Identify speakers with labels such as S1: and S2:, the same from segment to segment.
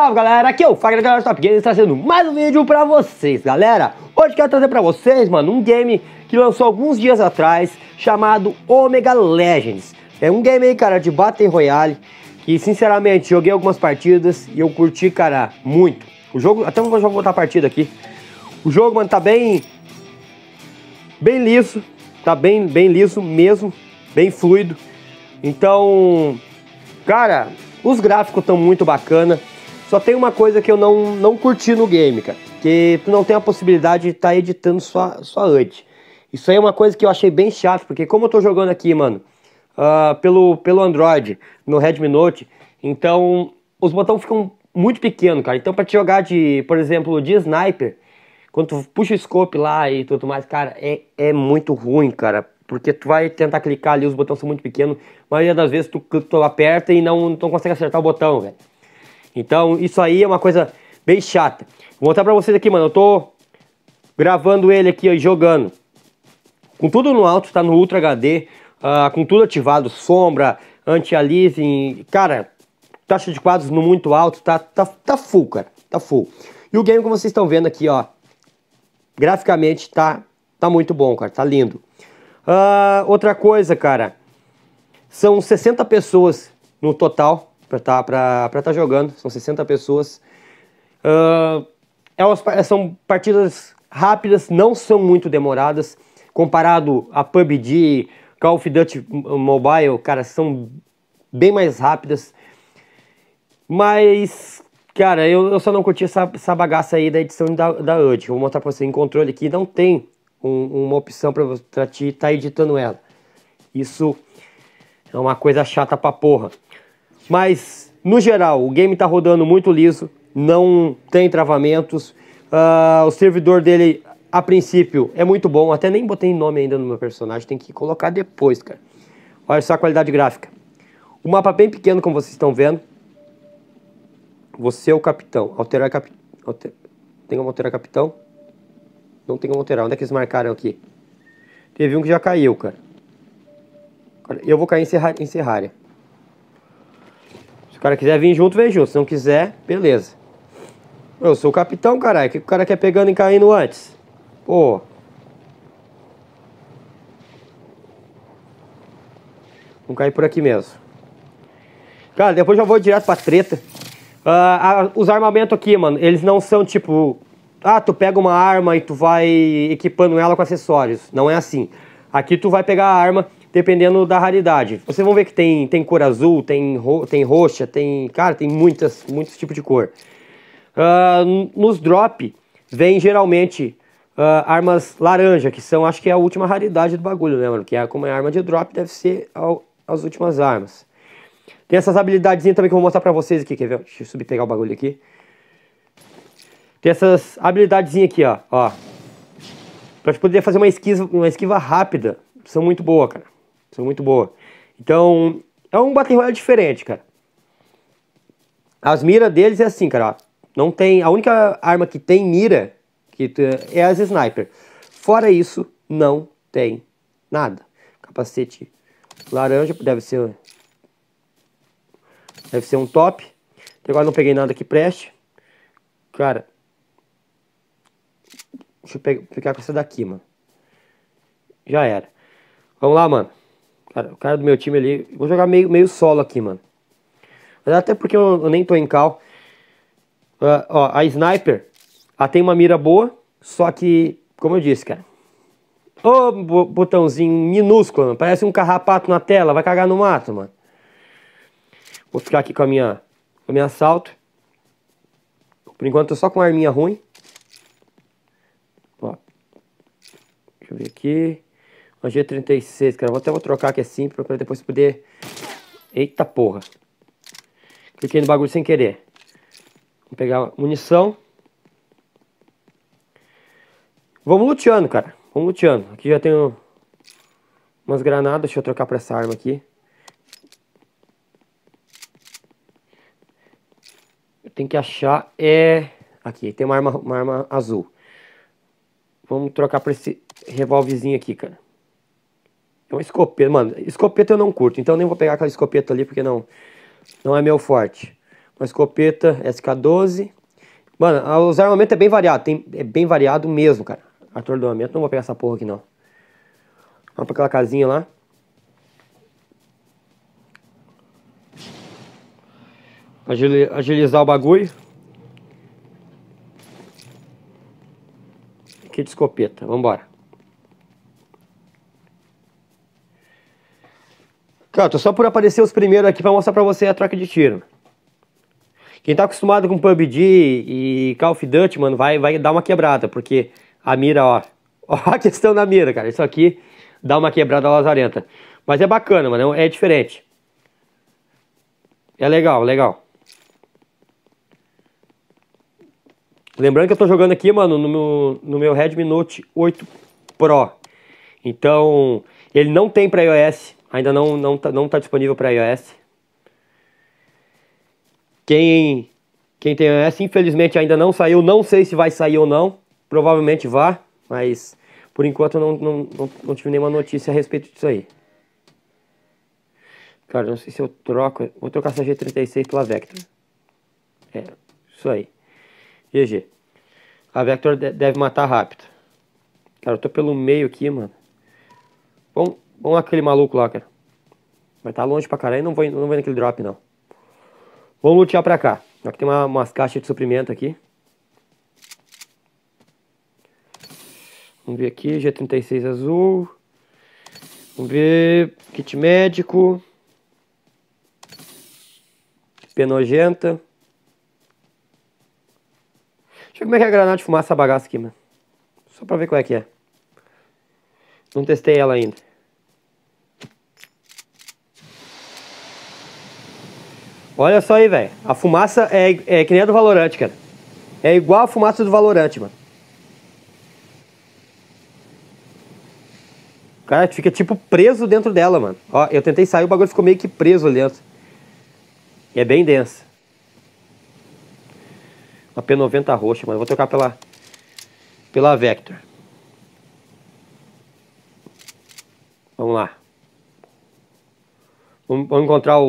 S1: Salve galera, aqui é o Fagner da Top Games, trazendo mais um vídeo pra vocês, galera. Hoje quero trazer pra vocês, mano, um game que lançou alguns dias atrás, chamado Omega Legends. É um game aí, cara, de Battle Royale, que sinceramente joguei algumas partidas e eu curti, cara, muito. O jogo, até vou botar a partida aqui. O jogo, mano, tá bem liso, tá bem liso mesmo, bem fluido. Então, cara, os gráficos estão muito bacana. Só tem uma coisa que eu não curti no game, cara. Que tu não tem a possibilidade de estar editando sua HUD. Isso aí é uma coisa que eu achei bem chato, porque como eu tô jogando aqui, mano, pelo Android, no Redmi Note, então os botões ficam muito pequenos, cara. Então pra te jogar por exemplo, de sniper, quando tu puxa o scope lá e tudo mais, cara, é muito ruim, cara. Porque tu vai tentar clicar ali, os botões são muito pequenos. A maioria das vezes tu aperta e não consegue acertar o botão, velho. Então isso aí é uma coisa bem chata. Vou mostrar pra vocês aqui, mano. Eu tô gravando ele aqui, ó, jogando. Com tudo no alto, tá no Ultra HD. Com tudo ativado, sombra, anti-aliasing. Cara, taxa de quadros no muito alto. Tá full, cara. Tá full. E o game, como vocês estão vendo aqui, ó. Graficamente tá muito bom, cara. Tá lindo. Outra coisa, cara. São 60 pessoas no total pra tá jogando. São 60 pessoas. São partidas rápidas, não são muito demoradas. Comparado a PUBG, Call of Duty Mobile, cara, são bem mais rápidas. Mas, cara, eu só não curti essa bagaça aí da edição da HUD. Vou mostrar pra você em controle aqui. Não tem uma opção pra te estar editando ela. Isso é uma coisa chata pra porra. Mas, no geral, o game tá rodando muito liso. Não tem travamentos. O servidor dele, a princípio, é muito bom. Até nem botei nome ainda no meu personagem. Tem que colocar depois, cara. Olha só a qualidade gráfica. O mapa bem pequeno, como vocês estão vendo. Você é o capitão. Alterar capitão. Tem como alterar capitão? Não tem como alterar. Onde é que eles marcaram aqui? Teve um que já caiu, cara. Eu vou cair em Serraria. Se o cara quiser vir junto, vem junto. Se não quiser, beleza. Eu sou o capitão, caralho. O que o cara quer pegando e caindo antes? Pô. Vamos cair por aqui mesmo. Cara, depois já vou direto pra treta. Os armamentos aqui, mano, eles não são tipo... tu pega uma arma e tu vai equipando ela com acessórios. Não é assim. Aqui tu vai pegar a arma dependendo da raridade. Vocês vão ver que tem cor azul, tem roxa, cara, tem muitos tipos de cor. Nos drop, vem geralmente armas laranja, que são, acho que é a última raridade do bagulho, né, mano? Que como é arma de drop, deve ser as últimas armas. Tem essas habilidades também que eu vou mostrar pra vocês aqui, quer ver? Deixa eu subir pegar o bagulho aqui. Tem essas habilidades aqui, ó. Pra te poder fazer uma esquiva rápida. São muito boas, cara. São muito boas. Então, é um Battle Royale diferente, cara. As miras deles é assim, cara, ó. Não tem... A única arma que tem mira é as sniper. Fora isso, não tem nada. Capacete laranja, deve ser um top. Agora não peguei nada que preste. Cara, deixa eu ficar com essa daqui, mano. Já era. Vamos lá, mano. Cara, o cara do meu time ali... Vou jogar meio solo aqui, mano. Mas até porque eu nem tô em cal. A sniper, ela tem uma mira boa. Só que, como eu disse, cara. Botãozinho minúsculo, mano. Parece um carrapato na tela. Vai cagar no mato, mano. Vou ficar aqui com a minha assalto. Por enquanto, tô só com uma arminha ruim. Ó. Deixa eu ver aqui. Uma G36, cara. Vou trocar que é simples pra depois poder... Eita porra. Cliquei no bagulho sem querer. Vou pegar munição. Vamos luteando, cara. Vamos luteando. Aqui já tenho umas granadas. Deixa eu trocar pra essa arma aqui. Eu tenho que achar... Aqui, tem uma arma azul. Vamos trocar pra esse revólverzinho aqui, cara. É uma escopeta, mano. Escopeta eu não curto, então nem vou pegar aquela escopeta ali porque não é meu forte. Uma escopeta SK12. Mano, os armamentos é bem variado. É bem variado mesmo, cara. Atordoamento, não vou pegar essa porra aqui, não. Vamos pra aquela casinha lá. Agilizar o bagulho. Aqui de escopeta, vambora. Cara, tô só por aparecer os primeiros aqui pra mostrar pra você a troca de tiro. Quem tá acostumado com PUBG e Call of Duty, mano, vai dar uma quebrada, porque a mira, ó. Ó a questão da mira, cara. Isso aqui dá uma quebrada lazarenta. Mas é bacana, mano, é diferente. É legal, legal. Lembrando que eu tô jogando aqui, mano, no meu Redmi Note 8 Pro. Então, ele não tem pra iOS. Ainda não tá disponível pra iOS. Quem tem iOS, infelizmente ainda não saiu. Não sei se vai sair ou não. Provavelmente vá, mas por enquanto eu não tive nenhuma notícia a respeito disso aí. Cara, não sei se eu troco. Vou trocar essa G36 pela Vector. É, isso aí. GG. A Vector deve matar rápido. Cara, eu tô pelo meio aqui, mano. Vamos aquele maluco lá, cara. Vai estar longe pra caralho. Não vou naquele drop, não. Vamos lutear pra cá. Aqui tem umas caixas de suprimento aqui. Vamos ver aqui. G36 azul. Vamos ver. Kit médico. P nojenta. Deixa eu ver como é que é a granada de fumaça essa bagaça aqui, mano. Só pra ver qual é que é. Não testei ela ainda. Olha só aí, velho. A fumaça é que nem a do Valorant, cara. É igual a fumaça do Valorant, mano. O cara fica tipo preso dentro dela, mano. Ó, eu tentei sair, o bagulho ficou meio que preso ali dentro. E é bem densa. Uma P90 roxa, mano. Eu vou trocar pela Vector. Vamos lá. Vamos encontrar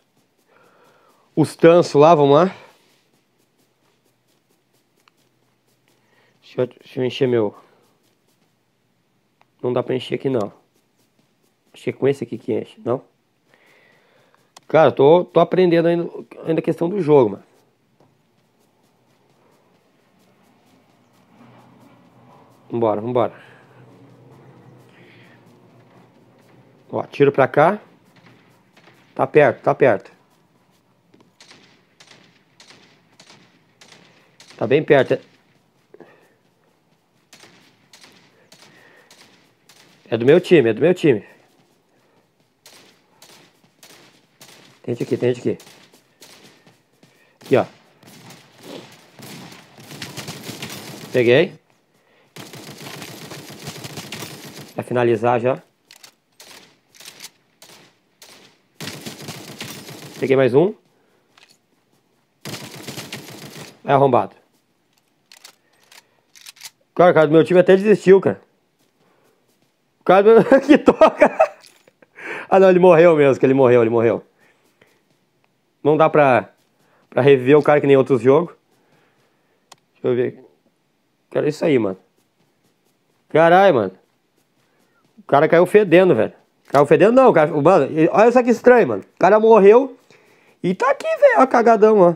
S1: os tanços lá, vamos lá. Deixa eu encher meu... Não dá pra encher aqui, não. Acho que é com esse aqui que enche, não? Cara, tô aprendendo ainda a questão do jogo, mano. Vambora. Ó, tiro pra cá. Tá perto. Tá bem perto. É do meu time. Tente aqui. Aqui, ó. Peguei. Pra finalizar já. Peguei mais um. É arrombado. Cara, o cara do meu time até desistiu, cara. O cara do meu... que toca. Ah, não, ele morreu mesmo, que ele morreu. Não dá pra reviver o cara que nem outros jogos. Deixa eu ver. Cara, isso aí, mano. Caralho, mano. O cara caiu fedendo, velho. Caiu fedendo não, cara. Mano, olha só que estranho, mano. O cara morreu e tá aqui, velho. Ó, cagadão, ó.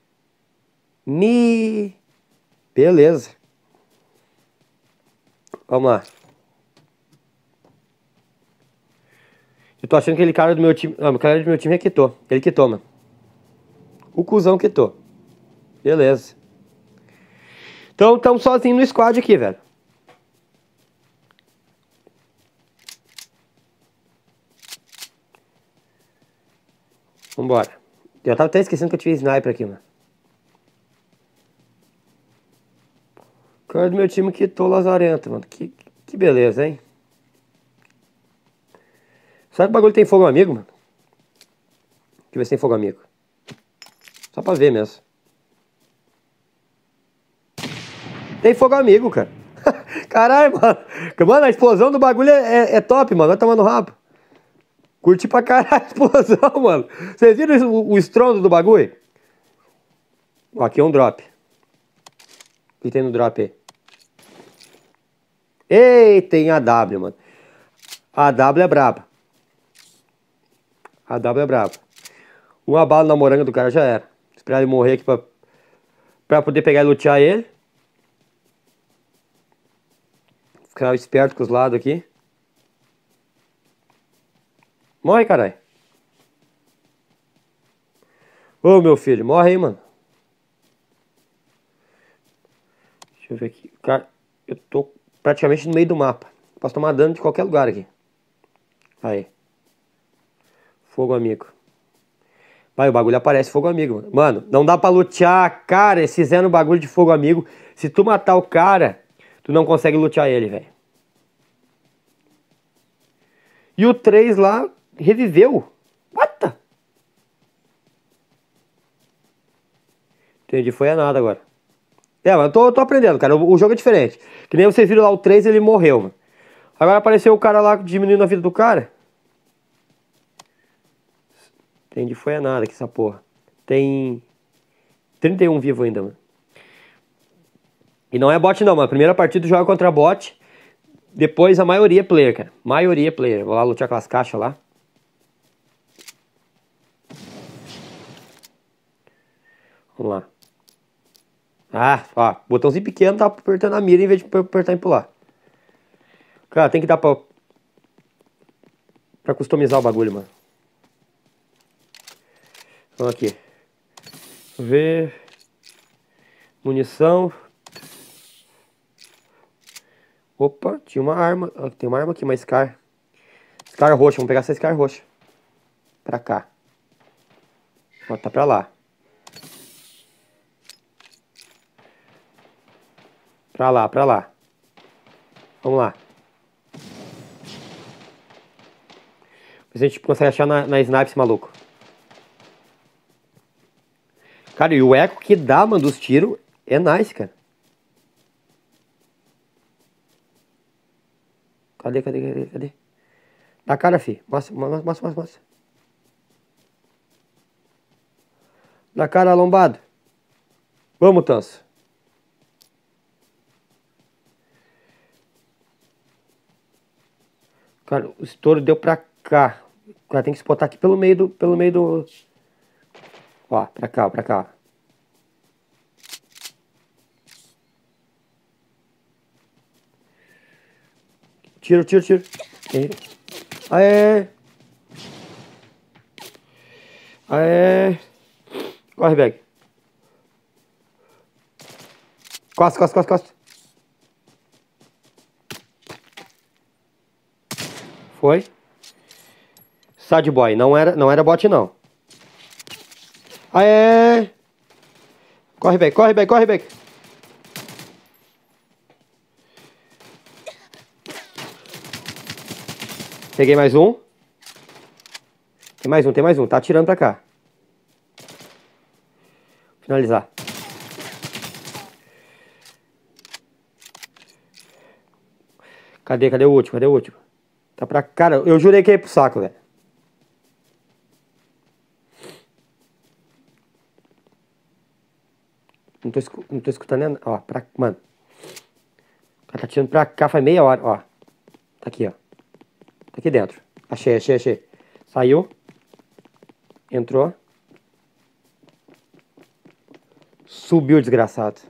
S1: Beleza. Vamos lá. Eu tô achando que aquele cara do meu time... Não, o cara do meu time é quitou. Ele quitou, mano. O cuzão quitou. Beleza. Então, estamos sozinhos no squad aqui, velho. Vambora. Eu tava até esquecendo que eu tinha sniper aqui, mano. O cara do meu time quitou lazarento, mano. Que beleza, hein? Será que o bagulho tem fogo amigo, mano? Deixa eu ver se tem fogo amigo. Só pra ver mesmo. Tem fogo amigo, cara. Caralho, mano. Mano, a explosão do bagulho é top, mano. Vai tomar no rabo. Curti pra caralho a explosão, mano. Vocês viram o estrondo do bagulho? Ó, aqui é um drop. O que tem no drop aí? Ei, tem a W, mano. A W é braba. A W é braba. Uma bala na moranga do cara já era. Esperar ele morrer aqui pra poder pegar e lutear ele. Ficar esperto com os lados aqui. Morre, caralho. Ô, meu filho, morre aí, mano. Deixa eu ver aqui. Cara, eu tô praticamente no meio do mapa. Posso tomar dano de qualquer lugar aqui. Aí. Fogo amigo. Vai, o bagulho aparece fogo amigo, mano. Mano, não dá pra lutear, cara. Se fizer no bagulho de fogo amigo, se tu matar o cara, tu não consegue lutear ele, velho. E o 3 lá reviveu. What the? Entendi, foi a nada agora. É, mas eu tô aprendendo, cara. O jogo é diferente. Que nem vocês viram lá o 3, ele morreu, mano. Agora apareceu o cara lá diminuindo a vida do cara. Entendi, foi a nada que essa porra. Tem 31 vivo ainda, mano. E não é bot não, mano. A primeira partida joga contra bot. Depois a maioria é player, cara. Maioria é player. Vou lá lutar aquelas caixas lá. Vamos lá. Ah, ó. Botãozinho pequeno tá apertando a mira em vez de apertar em pular. Cara, tem que dar pra customizar o bagulho, mano. Vamos aqui. Ver. Munição. Opa, tinha uma arma. Tem uma arma aqui, uma Scar. Scar roxa, vamos pegar essa Scar roxa. Pra cá. Ó, tá pra lá. Pra lá, pra lá. Vamos lá. A gente consegue achar na snipe esse maluco. Cara, e o eco que dá, mano, dos tiros é nice, cara. Cadê? Na cara, fi. Mostra. Na cara, lombado. Vamos, Tanso. Cara, o estouro deu pra cá. Cara, tem que spotar aqui pelo meio do... Ó, pra cá. Tiro. Aê. Corre, bag. Costa. Foi. Sad boy, não era bot não. Aê! Corre, bag. Peguei mais um. Tem mais um. Tá atirando pra cá. Finalizar. Cadê o último? Tá pra... Cara, eu jurei que ia pro saco, velho. Não tô escutando nada. Ó, mano. O cara tá atirando pra cá faz meia hora, ó. Tá aqui, ó. Tá aqui dentro. Achei. Saiu. Entrou. Subiu, desgraçado.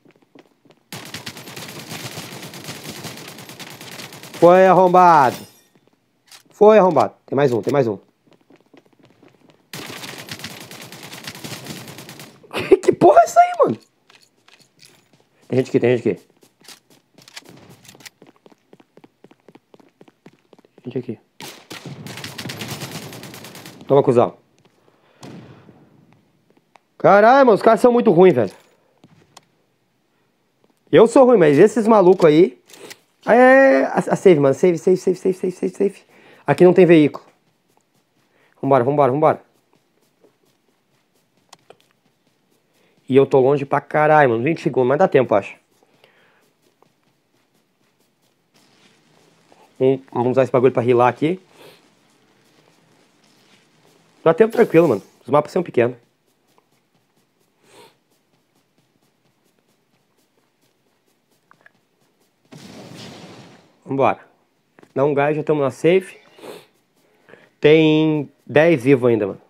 S1: Foi arrombado. Tem mais um. Que porra é essa aí, mano? Tem gente aqui. Gente aqui. Toma, cuzão. Caralho, mano, os caras são muito ruins, velho. Eu sou ruim, mas esses malucos aí... A save, mano. Save. Aqui não tem veículo. Vambora. E eu tô longe pra caralho, mano. 20 segundos, mas dá tempo, acho. Vamos usar esse bagulho pra rilar aqui. Dá tempo tranquilo, mano. Os mapas são pequenos. Vambora. Dá um gás, já estamos na safe. Tem 10 vivos ainda, mano.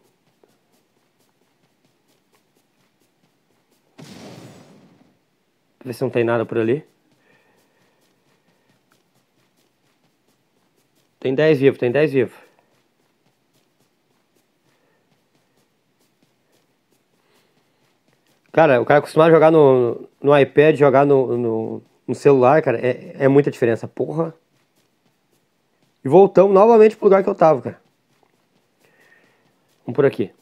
S1: Ver se não tem nada por ali. Tem 10 vivos, tem 10 vivos. Cara, o cara acostumado a jogar no iPad, jogar no celular, cara, é muita diferença, porra. E voltamos novamente pro lugar que eu tava, cara. Vamos por aqui.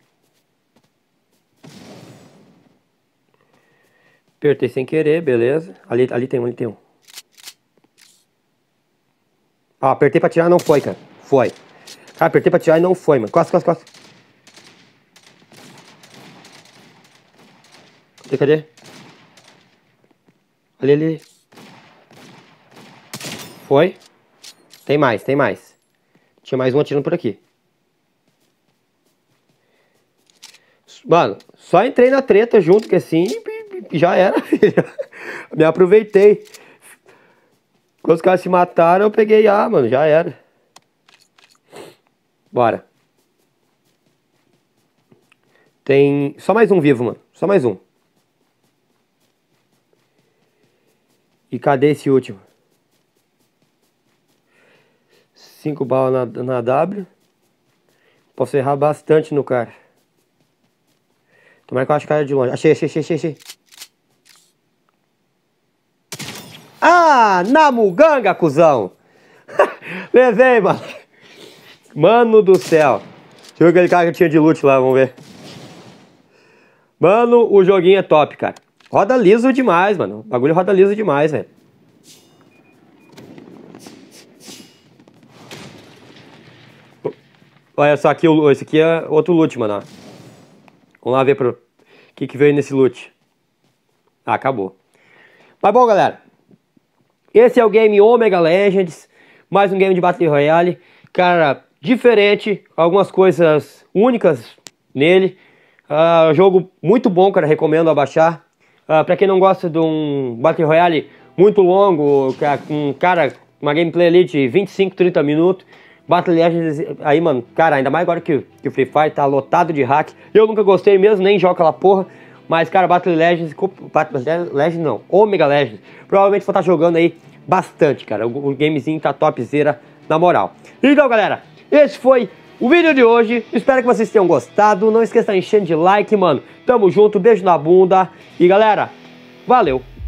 S1: Apertei sem querer, beleza. Ali tem um. Ah, apertei pra tirar e não foi, cara. Foi. Cara, apertei pra tirar e não foi, mano. Costa. Cadê? Ali. Foi. Tem mais. Tinha mais um atirando por aqui. Mano, só entrei na treta junto, que assim, já era, filho. Me aproveitei. Quando os caras se mataram, eu peguei A, mano, já era. Bora. Tem só mais um vivo, mano. Só mais um. E cadê esse último? 5 balas na W. Posso errar bastante no cara. Tomara que eu acho o cara de longe. Achei. Ah, na muganga, cuzão. Levei, mano. Mano do céu. Deixa eu ver aquele cara que tinha de loot lá, vamos ver. Mano, o joguinho é top, cara. Roda liso demais, mano. O bagulho roda liso demais, velho. Olha só aqui, esse aqui é outro loot, mano. Ó. Vamos lá ver o que veio nesse loot. Ah, acabou. Mas bom, galera. Esse é o game Omega Legends. Mais um game de Battle Royale. Cara, diferente. Algumas coisas únicas nele. Jogo muito bom, cara. Recomendo a baixar. Pra quem não gosta de um Battle Royale muito longo, com uma gameplay ali de 25, 30 minutos. Battle Legends, aí, mano, cara, ainda mais agora que o Free Fire tá lotado de hack. Eu nunca gostei mesmo, nem jogo aquela porra. Mas, cara, Battle Legends não, Omega Legends, provavelmente vou estar jogando aí bastante, cara. O gamezinho tá topzera, na moral. Então, galera, esse foi o vídeo de hoje. Espero que vocês tenham gostado. Não esqueça de encher de like, mano. Tamo junto, beijo na bunda. E, galera, valeu.